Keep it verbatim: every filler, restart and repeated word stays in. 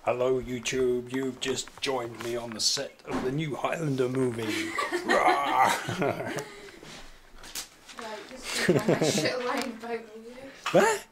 Hello YouTube, you've just joined me on the set of the new Highlander movie. Right, just keep on my shit line about you. What?